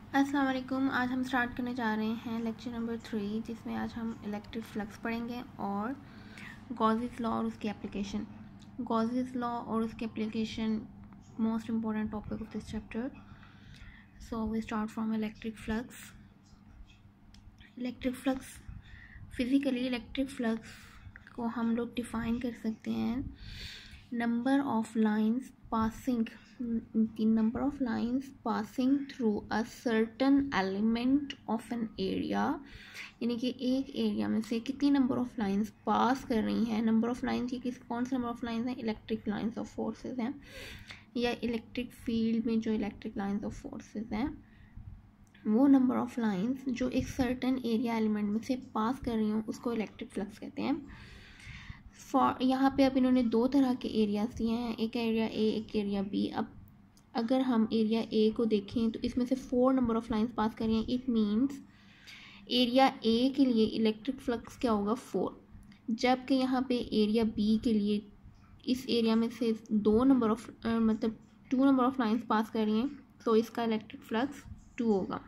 अस्सलाम वालेकुम। आज हम स्टार्ट करने जा रहे हैं लेक्चर नंबर 3, जिसमें आज हम इलेक्ट्रिक फ्लक्स पढ़ेंगे और गॉसेस लॉ और उसकी एप्लीकेशन। गॉसेस लॉ और उसकी application most important topic of this chapter. So we start from electric flux. Electric flux physically electric flux को हम लोग डिफ़ाइन कर सकते हैं number of lines passing through a certain element of an area, यानी कि एक एरिया में से कितनी नंबर ऑफ लाइंस पास कर रही हैं। नंबर ऑफ लाइंस ये कौन से नंबर ऑफ लाइंस हैं? इलेक्ट्रिक लाइंस ऑफ फोर्सेस हैं, या इलेक्ट्रिक फील्ड में जो इलेक्ट्रिक लाइंस ऑफ फोर्सेस हैं वो नंबर ऑफ लाइंस जो एक सर्टेन एरिया एलिमेंट में से पास कर रही हूँ उसको इलेक्ट्रिक फ्लक्स कहते हैं। यहाँ पे अब इन्होंने दो तरह के एरियाज दिए हैं, एक एरिया ए एक एरिया बी। अब अगर हम एरिया ए को देखें तो इसमें से 4 नंबर ऑफ लाइंस पास कर रही हैं। इट मीन्स एरिया ए के लिए इलेक्ट्रिक फ्लक्स क्या होगा? 4, जबकि यहाँ पे एरिया बी के लिए इस एरिया में से 2 नंबर ऑफ लाइंस पास कर रही हैं, तो इसका इलेक्ट्रिक फ्लक्स 2 होगा।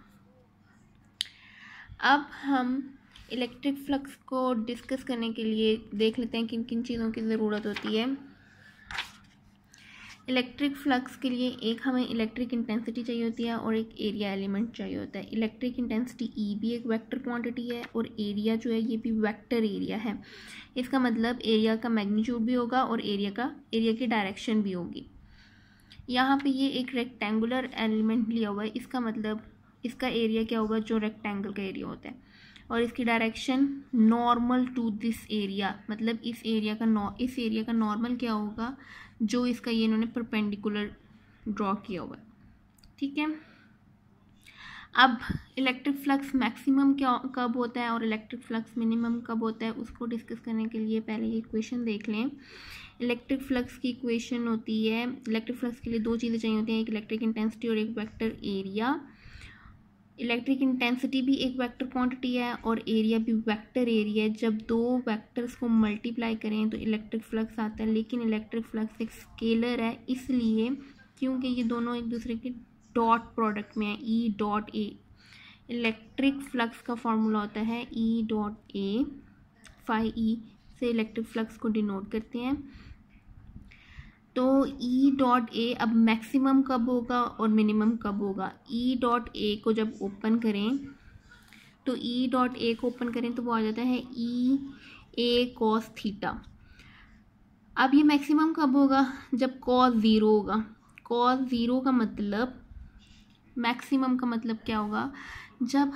अब हम इलेक्ट्रिक फ्लक्स को डिस्कस करने के लिए देख लेते हैं किन किन चीज़ों की ज़रूरत होती है। इलेक्ट्रिक फ्लक्स के लिए एक हमें इलेक्ट्रिक इंटेंसिटी चाहिए होती है और एक एरिया एलिमेंट चाहिए होता है। इलेक्ट्रिक इंटेंसिटी ई भी एक वेक्टर क्वांटिटी है और एरिया जो है ये भी वेक्टर एरिया है। इसका मतलब एरिया का मैग्नीट्यूड भी होगा और एरिया की डायरेक्शन भी होगी। यहाँ पे ये एक रेक्टेंगुलर एलिमेंट लिया हुआ है, इसका मतलब इसका एरिया क्या होगा? जो रेक्टेंगल का एरिया होता है, और इसकी direction normal to this area, मतलब इस एरिया का नॉर्मल क्या होगा? जो इसका ये इन्होंने परपेंडिकुलर ड्रॉ किया हुआ है। ठीक है। अब इलेक्ट्रिक फ्लक्स मैक्सिमम कब होता है और इलेक्ट्रिक फ्लक्स मिनिमम कब होता है, उसको डिस्कस करने के लिए पहले ये इक्वेशन देख लें। इलेक्ट्रिक फ्लक्स की इक्वेशन होती है, इलेक्ट्रिक फ्लक्स के लिए 2 चीज़ें चाहिए होती हैं, एक इलेक्ट्रिक इंटेंसिटी और एक वेक्टर एरिया। इलेक्ट्रिक इंटेंसिटी भी एक वेक्टर क्वांटिटी है और एरिया भी वेक्टर एरिया है। जब 2 वेक्टर्स को मल्टीप्लाई करें तो इलेक्ट्रिक फ्लक्स आता है, लेकिन इलेक्ट्रिक फ्लक्स एक स्केलर है, इसलिए क्योंकि ये दोनों एक दूसरे के डॉट प्रोडक्ट में है, E dot A. Electric flux का फॉर्मूला होता है ई डॉट ए, फाई ई से इलेक्ट्रिक फ्लक्स को डिनोट करते हैं। तो ई डॉट ए अब मैक्सिमम कब होगा और मिनिमम कब होगा? ई डॉट ए को जब ओपन करें तो वो आ जाता है ई ए कॉस थीटा। अब ये मैक्सिमम कब होगा? जब कॉस 0 होगा। कॉस 0 का मतलब, मैक्सिमम का मतलब क्या होगा? जब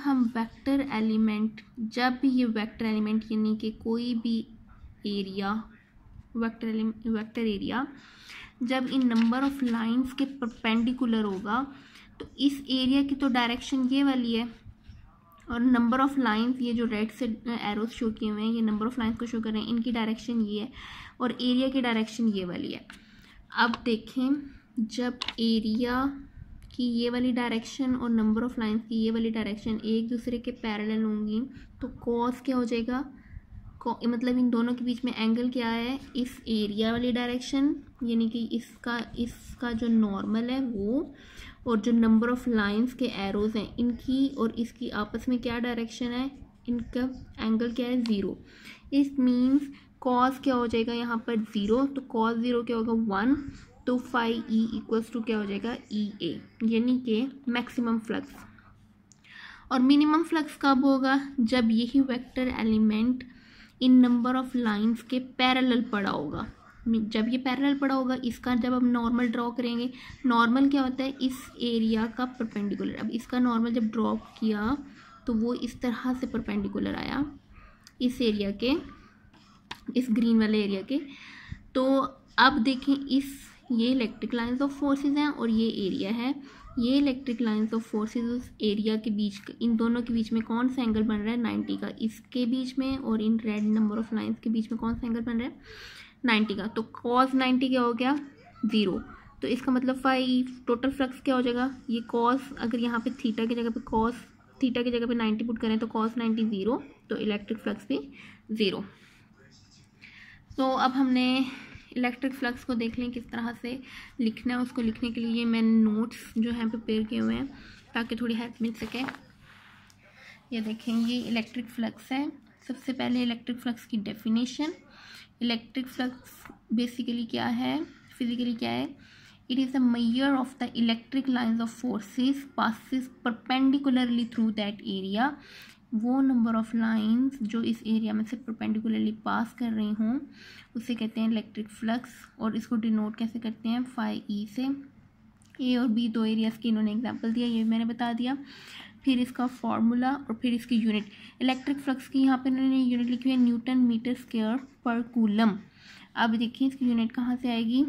भी ये वेक्टर एलिमेंट यानी कि कोई भी एरिया वेक्टर एरिया जब इन नंबर ऑफ लाइंस के परपेंडिकुलर होगा तो इस एरिया की तो डायरेक्शन ये वाली है, और नंबर ऑफ लाइंस ये जो रेड से एरोस शो किए हुए हैं ये नंबर ऑफ लाइंस को शो कर रहे हैं, इनकी डायरेक्शन ये है और एरिया की डायरेक्शन ये वाली है। अब देखें, जब एरिया की ये वाली डायरेक्शन और नंबर ऑफ लाइंस की ये वाली डायरेक्शन एक दूसरे के पैरेलल होंगी तो कॉस क्या हो जाएगा? मतलब इन दोनों के बीच में एंगल क्या है? इस एरिया वाली डायरेक्शन यानी कि इसका जो नॉर्मल है वो, और जो नंबर ऑफ लाइंस के एरोज हैं इनकी और इसकी आपस में क्या डायरेक्शन है? इनका एंगल क्या है? 0। इस मीन्स कॉस क्या हो जाएगा यहाँ पर? 0। तो कॉस 0 क्या होगा? 1। तो फाई ई इक्वल्स टू क्या हो जाएगा? ई ए, यानी कि मैक्सिमम फ्लक्स। और मिनिमम फ्लक्स कब होगा? जब यही वेक्टर एलिमेंट इन नंबर ऑफ लाइंस के पैरेलल पड़ा होगा। जब ये पैरेलल पड़ा होगा, इसका जब हम नॉर्मल ड्रॉ करेंगे, नॉर्मल क्या होता है? इस एरिया का परपेंडिकुलर। अब इसका नॉर्मल जब ड्रॉ किया तो वो इस तरह से परपेंडिकुलर आया इस एरिया के, इस ग्रीन वाले एरिया के। तो अब देखें, ये इलेक्ट्रिक लाइंस ऑफ फोर्सेस हैं और ये एरिया है। ये इलेक्ट्रिक लाइंस ऑफ फोर्सेस उस एरिया के बीच, इन दोनों के बीच में कौन सा एंगल बन रहा है? 90 का। इसके बीच में और इन रेड नंबर ऑफ लाइंस के बीच में कौन सा एंगल बन रहा है? 90 का। तो कॉस 90 क्या हो गया? 0। तो इसका मतलब फाई टोटल फ्लक्स क्या हो जाएगा? ये कॉस, अगर यहाँ पे थीटा की जगह पे 90 पुट करें तो कॉस 90 0, तो इलेक्ट्रिक फ्लक्स भी 0। तो अब हमने इलेक्ट्रिक फ्लक्स को देख लें किस तरह से लिखना है। उसको लिखने के लिए मैंने नोट्स जो हैं प्रिपेयर किए हुए हैं। ताकि थोड़ी हेल्प मिल सके। ये देखें, ये इलेक्ट्रिक फ्लक्स है। सबसे पहले इलेक्ट्रिक फ्लक्स की डेफिनेशन। इलेक्ट्रिक फ्लक्स बेसिकली क्या है, फिजिकली क्या है? It is the measure of the electric lines of forces passes perpendicularly through that area. वो नंबर ऑफ लाइंस जो इस एरिया में से परपेंडिकुलरली पास कर रही हों उसे कहते हैं इलेक्ट्रिक फ्लक्स। और इसको डिनोट कैसे करते हैं? फाई ई से। ए और बी दो एरियाज़ की इन्होंने एग्जांपल दिया, ये मैंने बता दिया। फिर इसका फार्मूला और फिर इसकी यूनिट। इलेक्ट्रिक फ्लक्स की यहाँ पे इन्होंने यूनिट लिखी है न्यूटन मीटर स्क्वायर पर कूलम। अब देखिए इसकी यूनिट कहाँ से आएगी?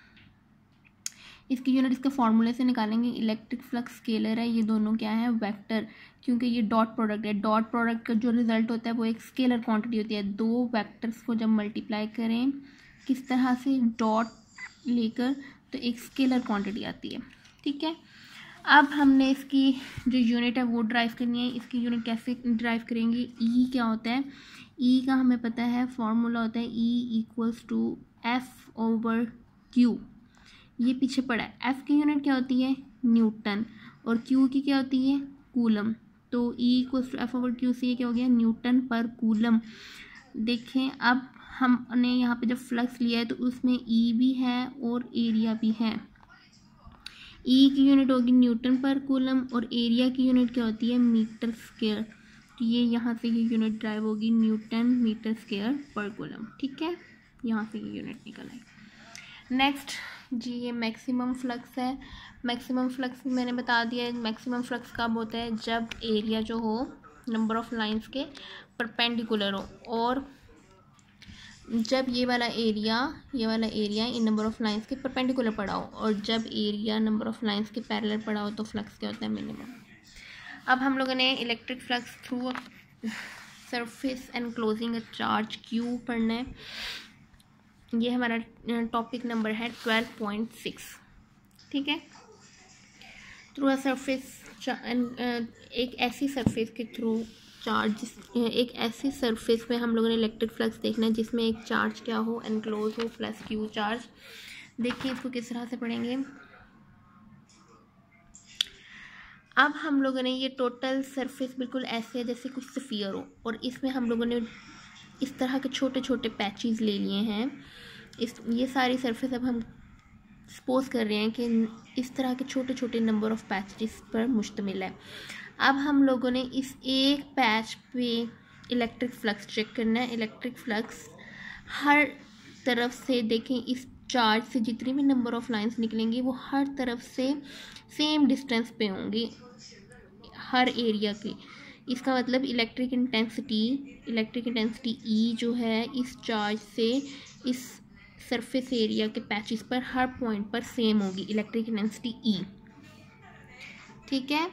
इसकी यूनिट इसके फार्मूले से निकालेंगे। इलेक्ट्रिक फ्लक्स स्केलर है, ये दोनों क्या है? वेक्टर, क्योंकि ये डॉट प्रोडक्ट है। डॉट प्रोडक्ट का जो रिजल्ट होता है वो एक स्केलर क्वांटिटी होती है। दो वेक्टर्स को जब मल्टीप्लाई करें किस तरह से, डॉट लेकर, तो एक स्केलर क्वांटिटी आती है। ठीक है, अब हमने इसकी जो यूनिट है वो ड्राइव करनी है। इसकी यूनिट कैसे ड्राइव करेंगे? ई क्या होता है? ई का हमें पता है फॉर्मूला होता है E equals to F over Q. ये पीछे पड़ा है। एफ की यूनिट क्या होती है? न्यूटन। और क्यू की क्या होती है? कूलम। तो E equals to F over Q से ये क्या हो गया? न्यूटन पर कूलम। देखें, अब हमने यहाँ पे जब फ्लक्स लिया है तो उसमें ई भी है और एरिया भी है। ई की यूनिट होगी न्यूटन पर कूलम और एरिया की यूनिट क्या होती है? Metre square. तो ये यहाँ से ये यूनिट ड्राइव होगी न्यूटन मीटर स्क्वायर पर कूलम। ठीक है, यहाँ से ये यूनिट निकल आई। नेक्स्ट जी, ये मैक्सिमम फ्लक्स है। मैक्सिमम फ्लक्स मैंने बता दिया है। मैक्सिमम फ्लक्स कब होता है? जब एरिया जो हो नंबर ऑफ लाइंस के परपेंडिकुलर हो, और जब ये वाला एरिया इन नंबर ऑफ लाइंस के परपेंडिकुलर पड़ा हो, और जब एरिया नंबर ऑफ लाइंस के पैरेलल पड़ा हो तो फ्लक्स क्या होता है? मिनिमम। अब हम लोगों ने electric flux through surface enclosing a charge Q पढ़ना है। ये हमारा टॉपिक नंबर है 12.6। ठीक है, थ्रू अ सरफेस, एक ऐसी सरफेस के थ्रू चार्ज, एक ऐसी सरफेस में हम लोगों ने इलेक्ट्रिक फ्लक्स देखना है जिसमें एक चार्ज क्या हो? एनक्लोज हो, प्लस क्यू चार्ज। देखिए इसको किस तरह से पढ़ेंगे। अब हम लोगों ने ये टोटल सरफेस बिल्कुल ऐसे है जैसे कुछ स्फीयर हो, और इसमें हम लोगों ने इस तरह के छोटे छोटे पैचेस ले लिए हैं। ये सारी सरफेस अब हम सपोज कर रहे हैं कि इस तरह के छोटे छोटे नंबर ऑफ पैचेस पर मुश्तमिल है। अब हम लोगों ने इस एक पैच पे इलेक्ट्रिक फ्लक्स चेक करना है। इलेक्ट्रिक फ्लक्स हर तरफ से, देखें इस चार्ज से जितनी भी नंबर ऑफ लाइंस निकलेंगी वो हर तरफ से सेम डिस्टेंस पे होंगी हर एरिया की। इसका मतलब इलेक्ट्रिक इंटेंसिटी ई जो है इस चार्ज से इस सरफेस एरिया के पैचेस पर हर पॉइंट पर सेम होगी, इलेक्ट्रिक इंटेंसिटी ई। ठीक है,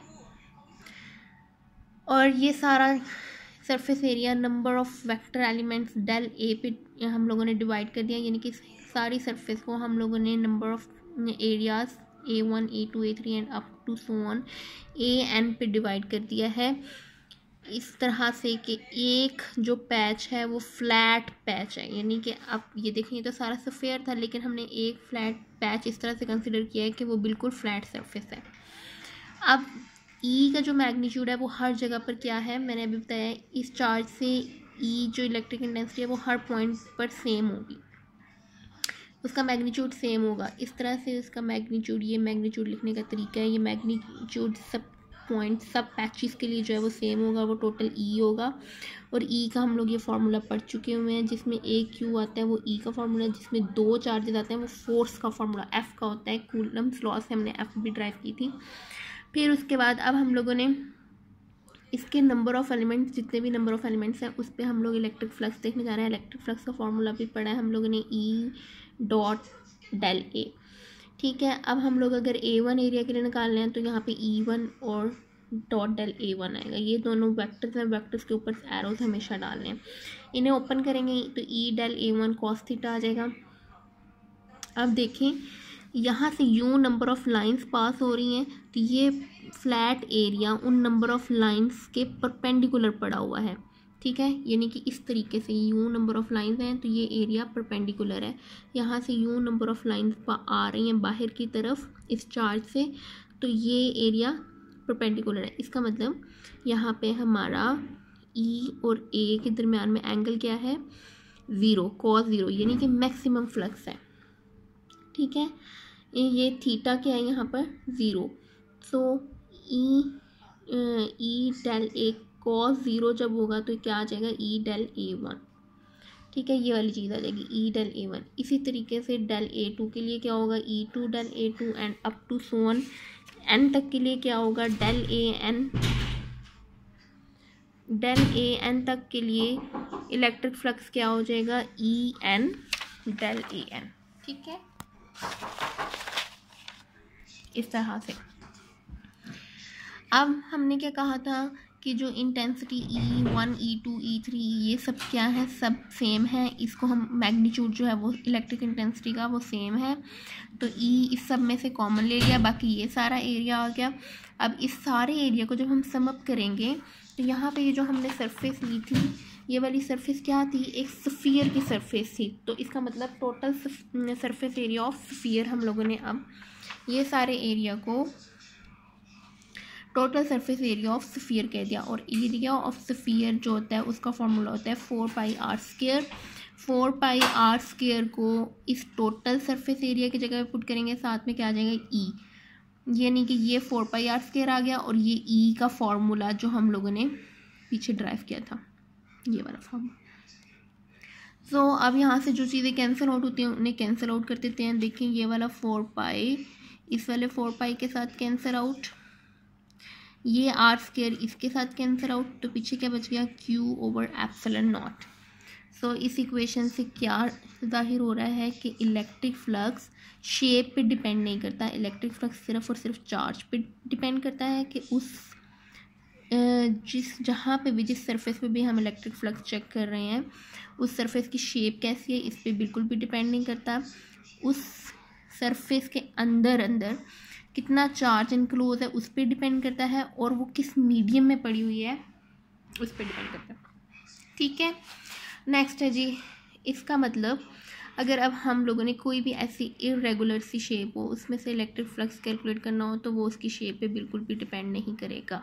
और ये सारा surface area number of vector elements del A पे हम लोगों ने डिवाइड कर दिया, यानी कि सारी सरफेस को हम लोगों ने number of areas A1, A2, A3 and up to so on AN पे डिवाइड कर दिया है इस तरह से कि एक जो पैच है वो फ्लैट पैच है। यानी कि अब ये देखें, ये तो सारा स्फीयर था लेकिन हमने एक फ्लैट पैच इस तरह से कंसिडर किया है कि वो बिल्कुल फ्लैट सरफेस है। अब ई का जो मैग्नीट्यूड है वो हर जगह पर क्या है, मैंने अभी बताया, इस चार्ज से ई जो इलेक्ट्रिक इंटेंसिटी है वो हर पॉइंट पर सेम होगी, उसका मैग्नीट्यूड सेम होगा। इस तरह से इसका मैग्नीट्यूड, ये मैग्नीट्यूड लिखने का तरीका है। ये मैग्नीट्यूड सब पॉइंट, सब पैचेस के लिए जो है वो सेम होगा, वो टोटल ई होगा। और ई का हम लोग ये फार्मूला पढ़ चुके हुए हैं, जिसमें ए क्यू आता है वो ई का फार्मूला है, जिसमें दो चार्जेस आते हैं वो फोर्स का फार्मूला एफ का होता है। कूलम्स लॉ से हमने एफ भी ड्राइव की थी। फिर उसके बाद अब हम लोगों ने इसके नंबर ऑफ़ एलिमेंट्स, जितने भी नंबर ऑफ़ एलिमेंट्स हैं उस पर हम लोग इलेक्ट्रिक फ्लक्स देखने जा रहे हैं। इलेक्ट्रिक फ्लक्स का फार्मूला भी पढ़ा है हम लोगों ने, ई डॉट डेल ए। ठीक है, अब हम लोग अगर A1 एरिया के लिए निकालना है तो यहाँ पे E1 और डॉट डेल A1 आएगा। ये दोनों वेक्टर्स हैं, वेक्टर्स के ऊपर एरोज हमेशा डालने हैं। इन्हें ओपन करेंगे तो E del A1 cos theta आ जाएगा। अब देखें यहाँ से यूँ नंबर ऑफ़ लाइंस पास हो रही हैं तो ये फ्लैट एरिया उन नंबर ऑफ़ लाइंस के परपेंडिकुलर पड़ा हुआ है। ठीक है, यानी कि इस तरीके से यूँ नंबर ऑफ़ लाइंस हैं तो ये एरिया परपेंडिकुलर है। यहाँ से यूँ नंबर ऑफ़ लाइंस आ रही हैं बाहर की तरफ इस चार्ज से, तो ये एरिया परपेंडिकुलर है। इसका मतलब यहाँ पे हमारा ई और ए के दरमियान में एंगल क्या है, 0, cos 0, यानी कि मैक्सिमम फ्लक्स है। ठीक है, ये थीटा क्या है यहाँ पर 0। सो ई डेल ए cos 0 जब होगा तो क्या आ जाएगा, ई डेल A1। ठीक है, ये वाली चीज़ आ जाएगी ई डेल A1। इसी तरीके से डेल A2 के लिए क्या होगा, E2 del A2 and up to so on N तक के लिए क्या होगा, डेल AN तक के लिए इलेक्ट्रिक फ्लक्स क्या हो जाएगा, EN डेल AN। ठीक है, इस तरह से। अब हमने क्या कहा था कि जो इंटेंसिटी E1, E2, E3 ये सब क्या है, सब सेम है। इसको हम मैग्नीट्यूड जो है वो इलेक्ट्रिक इंटेंसिटी का वो सेम है, तो E इस सब में से कॉमन ले लिया, बाकी ये सारा एरिया आ गया। अब इस सारे एरिया को जब हम सम अप करेंगे तो यहाँ पे ये जो हमने सरफेस ली थी, ये वाली सरफेस क्या थी, एक स्फीयर की सरफेस थी। तो इसका मतलब total surface area of sphere हम लोगों ने अब ये सारे एरिया को total surface area of sphere कह दिया। और एरिया ऑफ स्फीयर जो होता है उसका फॉर्मूला होता है 4πr²। 4πr² को इस टोटल सरफेस एरिया की जगह पे पुट करेंगे, साथ में क्या आ जाएगा, ई, यानी कि ये 4πr² आ गया। और ये ई का फॉर्मूला जो हम लोगों ने पीछे ड्राइव किया था, ये वाला फॉर्मूला। सो अब यहाँ से जो चीज़ें कैंसिल आउट होती हैं उन्हें कैंसिल आउट कर देते हैं। देखें, ये वाला 4π इस वाले 4π के साथ कैंसिल आउट, ये r² इसके साथ कैंसिल आउट, तो पीछे क्या बच गया, Q/ε0। सो इस इक्वेशन से क्या जाहिर हो रहा है कि इलेक्ट्रिक फ्लक्स शेप पे डिपेंड नहीं करता। इलेक्ट्रिक फ्लक्स सिर्फ और सिर्फ चार्ज पे डिपेंड करता है कि उस जहाँ पे भी, जिस सरफेस पे भी हम इलेक्ट्रिक फ्लक्स चेक कर रहे हैं उस सरफेस की शेप कैसी है इस पर बिल्कुल भी डिपेंड नहीं करता। उस सरफेस के अंदर कितना चार्ज इनक्लोज है उस पर डिपेंड करता है, और वो किस मीडियम में पड़ी हुई है उस पर डिपेंड करता है। ठीक है, नेक्स्ट है जी, इसका मतलब अगर अब हम लोगों ने कोई भी ऐसी इरेगुलर सी शेप हो उसमें से इलेक्ट्रिक फ्लक्स कैलकुलेट करना हो तो वो उसकी शेप पे बिल्कुल भी डिपेंड नहीं करेगा।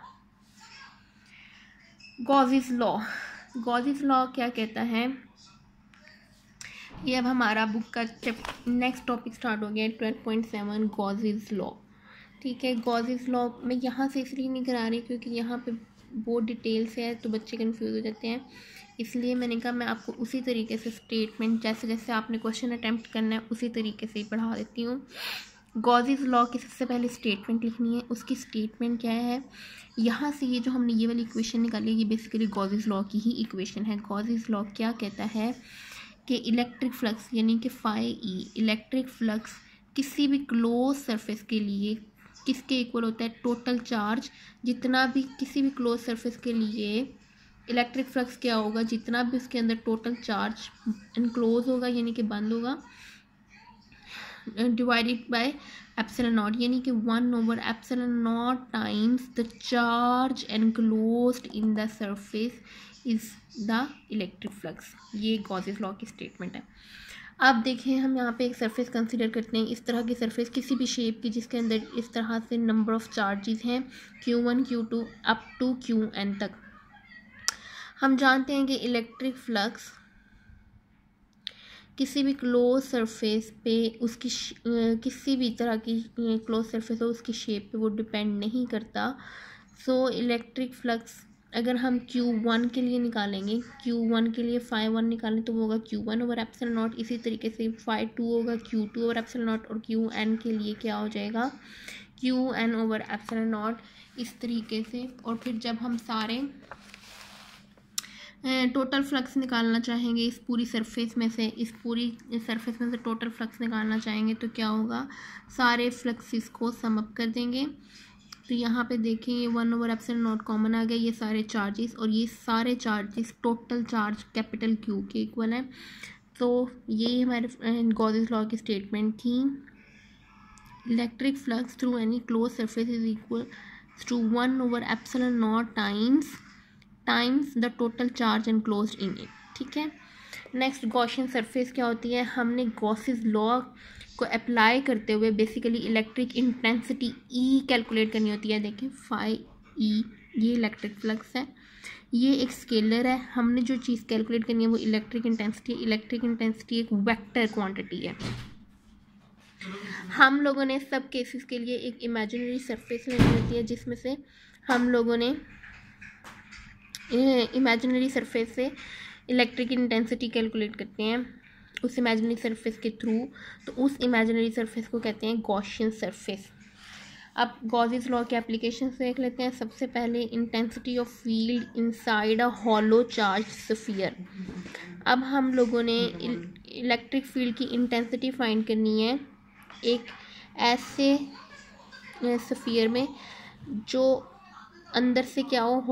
गॉसेस लॉ क्या कहता है, ये अब हमारा बुक का नेक्स्ट टॉपिक स्टार्ट हो गया 12.7 गॉसेस लॉ। ठीक है, गॉसेस लॉ मैं यहाँ से इसलिए नहीं करा रही क्योंकि यहाँ पे बहुत डिटेल्स है तो बच्चे कंफ्यूज हो जाते हैं, इसलिए मैंने कहा मैं आपको उसी तरीके से स्टेटमेंट जैसे जैसे आपने क्वेश्चन अटैम्प्ट करना है उसी तरीके से ही पढ़ा देती हूँ। गॉसेस लॉ की सबसे पहले स्टेटमेंट लिखनी है। उसकी स्टेटमेंट क्या है, यहाँ से ये जो हमने ये वाली इक्वेशन निकाली ये बेसिकली गॉसेस लॉ की ही इक्वेशन है। गॉसेस लॉ क्या कहता है कि इलेक्ट्रिक फ्लक्स यानी कि φE इलेक्ट्रिक फ्लक्स किसी भी क्लोज सरफेस के लिए किसके इक्वल होता है, टोटल चार्ज जितना भी किसी भी क्लोज सरफेस के लिए इलेक्ट्रिक फ्लक्स क्या होगा, जितना भी उसके अंदर टोटल चार्ज इनक्लोज होगा यानी कि बंद होगा, डिवाइडेड बाय ε0 यानी कि 1/ε0 times the charge enclosed in the surface is the electric flux. ये गॉसेस लॉ की स्टेटमेंट है। अब देखें, हम यहाँ पे एक सरफेस कंसीडर करते हैं, इस तरह की सरफेस किसी भी शेप की जिसके अंदर इस तरह से नंबर ऑफ चार्जेस हैं Q1 Q2 up to Qn तक। हम जानते हैं कि इलेक्ट्रिक फ्लक्स किसी भी क्लोज सरफेस पे उसकी किसी भी तरह की क्लोज सरफेस हो उसकी शेप पे वो डिपेंड नहीं करता। सो इलेक्ट्रिक फ्लक्स अगर हम Q1 के लिए निकालेंगे, Q1 के लिए φ1 निकालें तो वो होगा Q1/ε0। इसी तरीके से φ2 होगा Q2/ε0 और Qn के लिए क्या हो जाएगा Qn/ε0। इस तरीके से, और फिर जब हम सारे टोटल फ्लक्स निकालना चाहेंगे इस पूरी सरफेस में से, इस पूरी सरफेस में से टोटल फ्लक्स निकालना चाहेंगे तो क्या होगा, सारे फ्लक्सेस को सम अप कर देंगे। तो यहाँ पे देखें ये 1/ε0 कॉमन आ गया, ये सारे चार्जेस और ये सारे charges total charge capital Q के इक्वल है। तो ये हमारे गॉसेस लॉ की स्टेटमेंट थी। Electric flux through any close surface is equal to 1/ε0 times the total charge enclosed in it. ठीक है, नेक्स्ट गॉसियन सरफेस क्या होती है, हमने गॉसेस लॉ को अप्लाई करते हुए basically electric intensity E calculate करनी होती है। देखें फाई ई, ये इलेक्ट्रिक फ्लक्स है, ये एक स्केलर है। हमने जो चीज़ कैलकुलेट करनी है वो इलेक्ट्रिक इंटेंसिटी। इलेक्ट्रिक इंटेंसिटी एक वेक्टर क्वांटिटी है। हम लोगों ने सब केसेस के लिए एक इमेजिनरी सरफेस लेनी होती है, जिसमें से हम लोगों ने इमेजिनरी सरफेस से इलेक्ट्रिक इंटेंसिटी कैलकुलेट करते हैं उस इमेजिनरी सरफेस के थ्रू। तो उस इमेजिनरी सरफेस को कहते हैं गॉसियन सरफेस। अब गॉसियस लॉ के एप्लीकेशन देख लेते हैं। सबसे पहले intensity of field inside a hollow charge sphere. अब हम लोगों ने इलेक्ट्रिक फील्ड की इंटेंसिटी फाइंड करनी है एक ऐसे स्फीयर में जो अंदर से क्या हो,